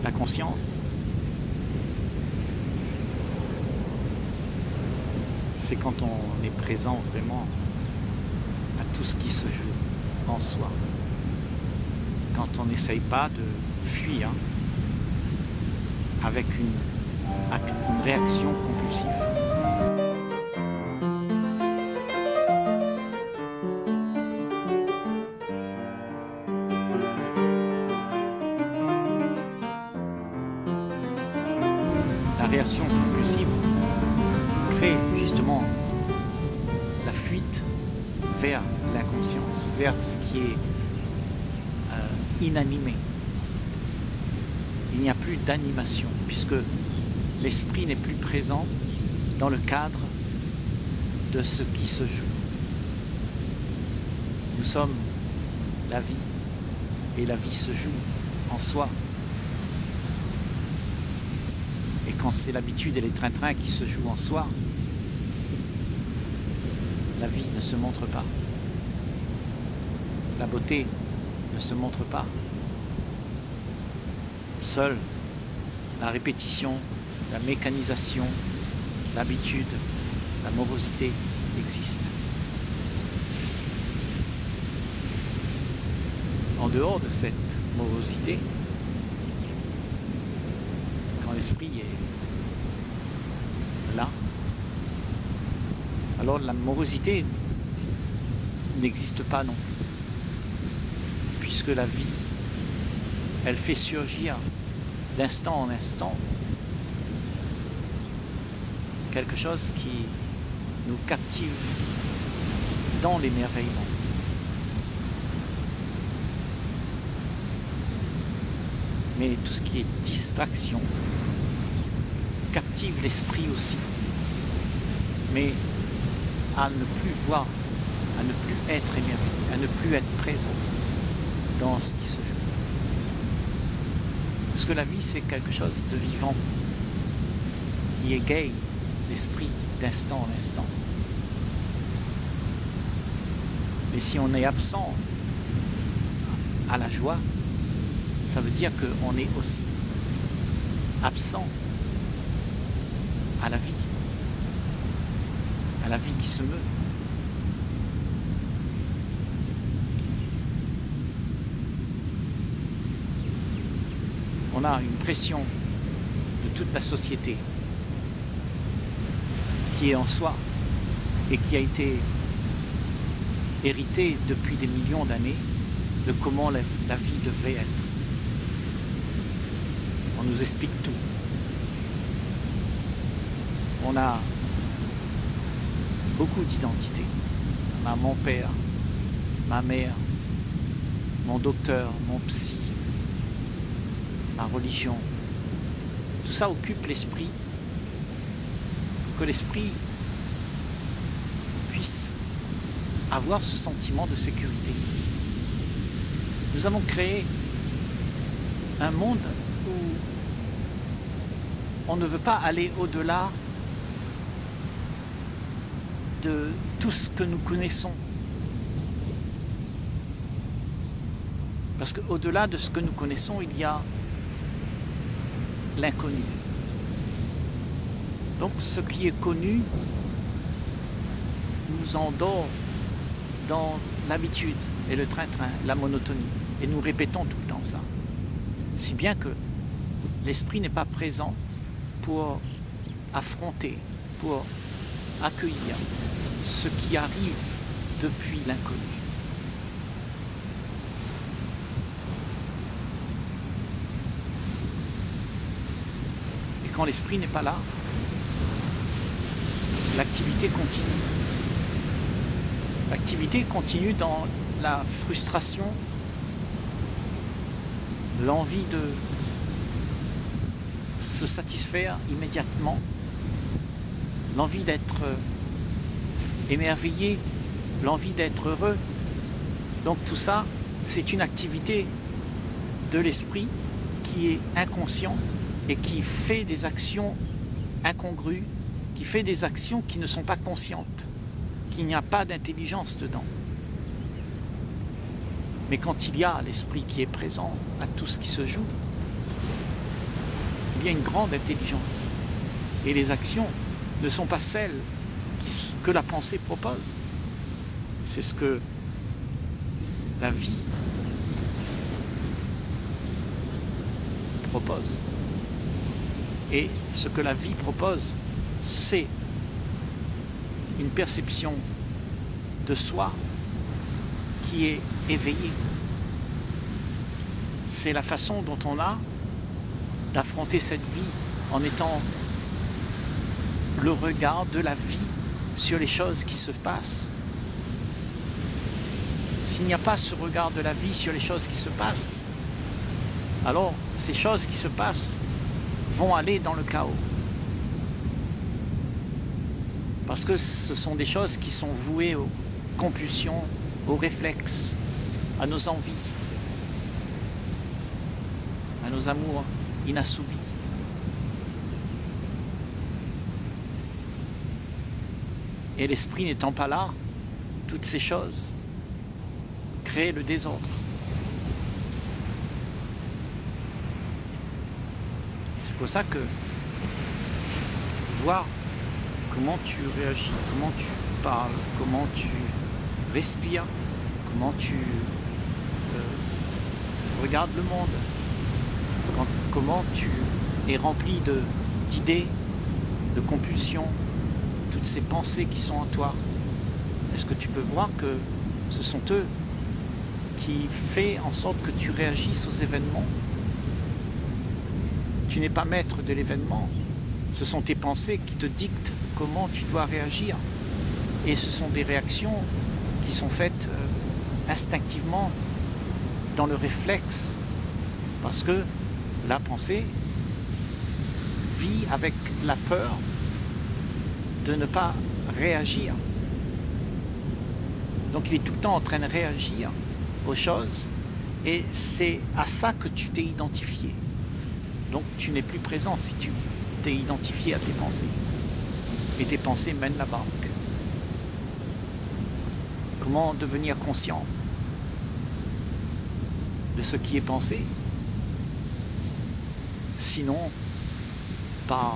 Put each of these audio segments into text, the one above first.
La conscience, c'est quand on est présent vraiment à tout ce qui se joue en soi. Quand on n'essaye pas de fuir avec une réaction compulsive. La réaction compulsive crée justement la fuite vers l'inconscience, vers ce qui est inanimé. Il n'y a plus d'animation puisque l'esprit n'est plus présent dans le cadre de ce qui se joue. Nous sommes la vie et la vie se joue en soi. Et quand c'est l'habitude et les train-train qui se jouent en soi, la vie ne se montre pas. La beauté ne se montre pas. Seule la répétition, la mécanisation, l'habitude, la morosité existent. En dehors de cette morosité, quand l'esprit est là, alors la morosité n'existe pas non plus. Puisque la vie, elle fait surgir d'instant en instant quelque chose qui nous captive dans l'émerveillement. Mais tout ce qui est distraction captive l'esprit aussi, mais à ne plus voir, à ne plus être émerveillé, à ne plus être présent dans ce qui se joue. Parce que la vie, c'est quelque chose de vivant, qui égaye l'esprit d'instant en instant. Mais si on est absent à la joie, ça veut dire qu'on est aussi absent à la vie qui se meut. On a une pression de toute la société qui est en soi et qui a été héritée depuis des millions d'années de comment la vie devrait être. On nous explique tout. On a beaucoup d'identités. On a mon père, ma mère, mon docteur, mon psy, ma religion. Tout ça occupe l'esprit pour que l'esprit puisse avoir ce sentiment de sécurité. Nous avons créé un monde où on ne veut pas aller au-delà de tout ce que nous connaissons. Parce qu'au-delà de ce que nous connaissons, il y a l'inconnu. Donc ce qui est connu nous endort dans l'habitude et le train-train, la monotonie. Et nous répétons tout le temps ça. Si bien que l'esprit n'est pas présent pour affronter, pour accueillir ce qui arrive depuis l'inconnu. Et quand l'esprit n'est pas là, l'activité continue. L'activité continue dans la frustration, l'envie de se satisfaire immédiatement, l'envie d'être émerveillé, l'envie d'être heureux. Donc tout ça, c'est une activité de l'esprit qui est inconscient et qui fait des actions incongrues, qui fait des actions qui ne sont pas conscientes, qu'il n'y a pas d'intelligence dedans. Mais quand il y a l'esprit qui est présent à tout ce qui se joue, il y a une grande intelligence. Et les actions ne sont pas celles que la pensée propose. C'est ce que la vie propose. Et ce que la vie propose, c'est une perception de soi qui est éveillée. C'est la façon dont on a d'affronter cette vie en étant le regard de la vie sur les choses qui se passent. S'il n'y a pas ce regard de la vie sur les choses qui se passent, alors ces choses qui se passent vont aller dans le chaos. Parce que ce sont des choses qui sont vouées aux compulsions, aux réflexes, à nos envies, à nos amours inassouvis. Et l'esprit n'étant pas là, toutes ces choses créent le désordre. C'est pour ça que voir comment tu réagis, comment tu parles, comment tu respires, comment tu regardes le monde, comment tu es rempli d'idées, de compulsions, toutes ces pensées qui sont en toi. Est-ce que tu peux voir que ce sont eux qui font en sorte que tu réagisses aux événements? Tu n'es pas maître de l'événement. Ce sont tes pensées qui te dictent comment tu dois réagir. Et ce sont des réactions qui sont faites instinctivement dans le réflexe. Parce que la pensée vit avec la peur de ne pas réagir. Donc il est tout le temps en train de réagir aux choses et c'est à ça que tu t'es identifié. Donc tu n'es plus présent si tu t'es identifié à tes pensées. Et tes pensées mènent la barque. Comment devenir conscient de ce qui est pensé? Sinon, par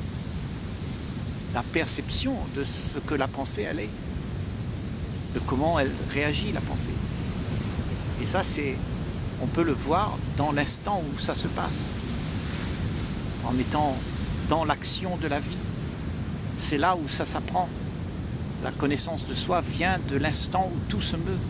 la perception de ce que la pensée elle est, de comment elle réagit la pensée. Et ça, on peut le voir dans l'instant où ça se passe, en étant dans l'action de la vie. C'est là où ça s'apprend. La connaissance de soi vient de l'instant où tout se meut.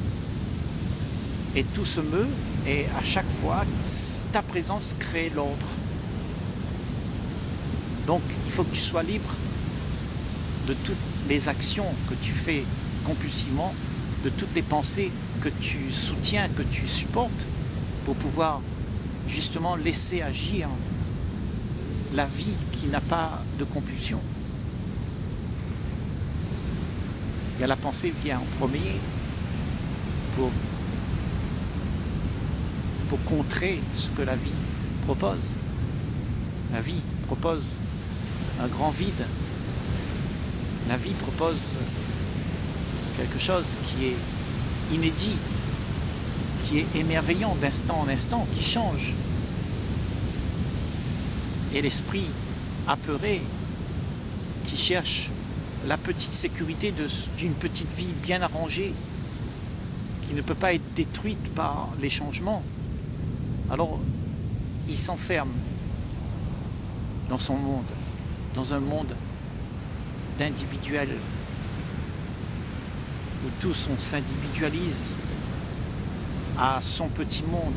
Et tout se meut, et à chaque fois, ta présence crée l'ordre. Donc, il faut que tu sois libre de toutes les actions que tu fais compulsivement, de toutes les pensées que tu soutiens, que tu supportes, pour pouvoir justement laisser agir la vie qui n'a pas de compulsion. Et la pensée vient en premier pour contrer ce que la vie propose. La vie propose un grand vide. La vie propose quelque chose qui est inédit, qui est émerveillant d'instant en instant, qui change. Et l'esprit apeuré qui cherche la petite sécurité d'une petite vie bien arrangée, qui ne peut pas être détruite par les changements, alors il s'enferme dans son monde, dans un monde d'individuel, où tous on s'individualise à son petit monde.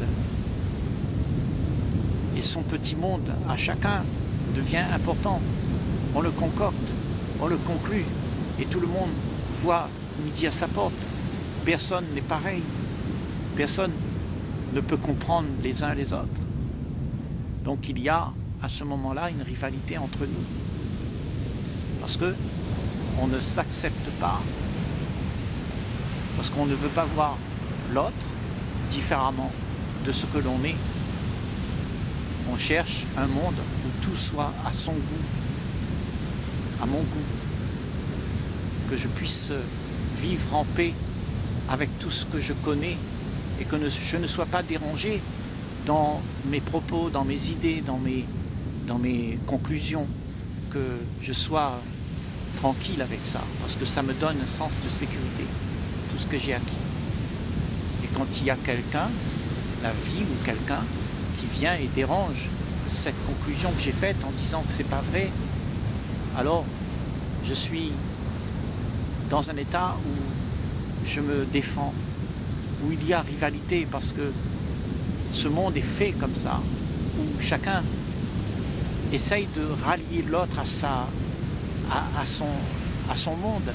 Et son petit monde, à chacun, devient important. On le concocte, on le conclut, et tout le monde voit midi à sa porte. Personne n'est pareil. Personne ne peut comprendre les uns les autres. Donc il y a à ce moment-là une rivalité entre nous. Parce que on ne s'accepte pas. Parce qu'on ne veut pas voir l'autre différemment de ce que l'on est. On cherche un monde où tout soit à son goût, à mon goût. Que je puisse vivre en paix avec tout ce que je connais et que je ne sois pas dérangé dans mes propos, dans mes idées, dans mes dans mes conclusions, que je sois tranquille avec ça, parce que ça me donne un sens de sécurité, tout ce que j'ai acquis. Et quand il y a quelqu'un, la vie ou quelqu'un, qui vient et dérange cette conclusion que j'ai faite en disant que c'est pas vrai, alors je suis dans un état où je me défends, où il y a rivalité, parce que ce monde est fait comme ça, où chacun essaye de rallier l'autre à son monde.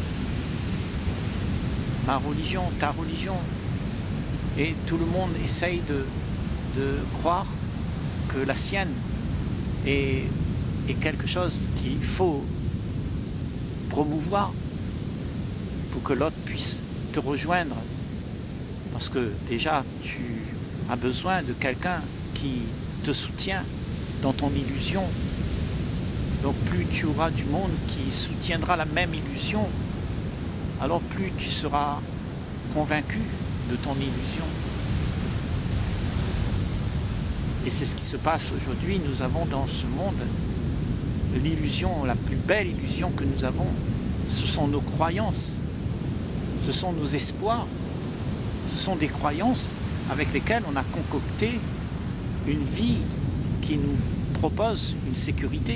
Ma religion, ta religion. Et tout le monde essaye de croire que la sienne est quelque chose qu'il faut promouvoir pour que l'autre puisse te rejoindre. Parce que déjà, tu as besoin de quelqu'un qui te soutient dans ton illusion. Donc plus tu auras du monde qui soutiendra la même illusion, alors plus tu seras convaincu de ton illusion. Et c'est ce qui se passe aujourd'hui. Nous avons dans ce monde l'illusion, la plus belle illusion que nous avons, ce sont nos croyances, ce sont nos espoirs, ce sont des croyances avec lesquelles on a concocté une vie qui nous propose une sécurité.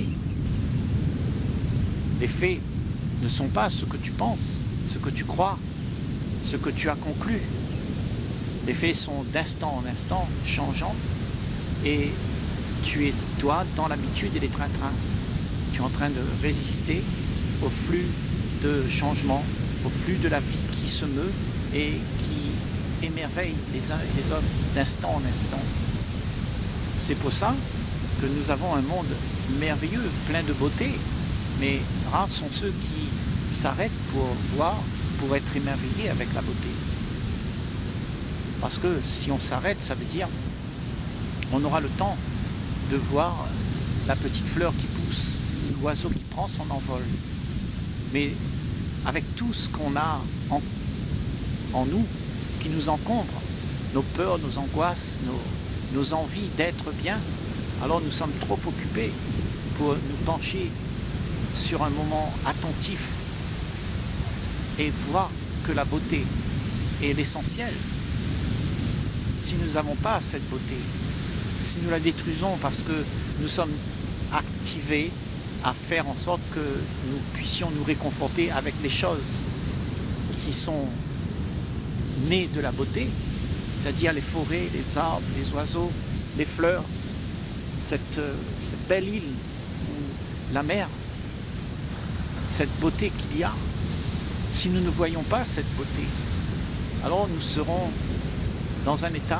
Les faits ne sont pas ce que tu penses, ce que tu crois, ce que tu as conclu. Les faits sont d'instant en instant changeants et tu es, toi, dans l'habitude et les trains-trains. Tu es en train de résister au flux de changement, au flux de la vie qui se meut et qui émerveille les uns et les autres d'instant en instant. C'est pour ça que nous avons un monde merveilleux, plein de beauté, mais rares sont ceux qui s'arrêtent pour voir, pour être émerveillés avec la beauté. Parce que si on s'arrête, ça veut dire on aura le temps de voir la petite fleur qui pousse, l'oiseau qui prend son envol. Mais avec tout ce qu'on a en nous, qui nous encombre, nos peurs, nos angoisses, nos envies d'être bien, alors nous sommes trop occupés pour nous pencher sur un moment attentif et voir que la beauté est l'essentiel. Si nous n'avons pas cette beauté, si nous la détruisons parce que nous sommes activés à faire en sorte que nous puissions nous réconforter avec les choses qui sont nées de la beauté, c'est-à-dire les forêts, les arbres, les oiseaux, les fleurs, cette belle île, la mer, cette beauté qu'il y a. Si nous ne voyons pas cette beauté, alors nous serons dans un état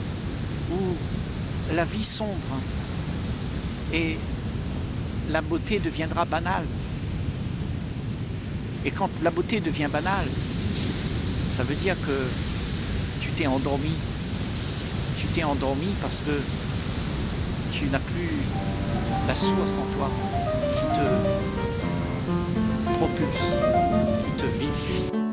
où la vie sombre et la beauté deviendra banale. Et quand la beauté devient banale, ça veut dire que tu t'es endormi. Tu t'es endormi parce que tu n'as plus la source en toi qui te propulse, qui te vivifie.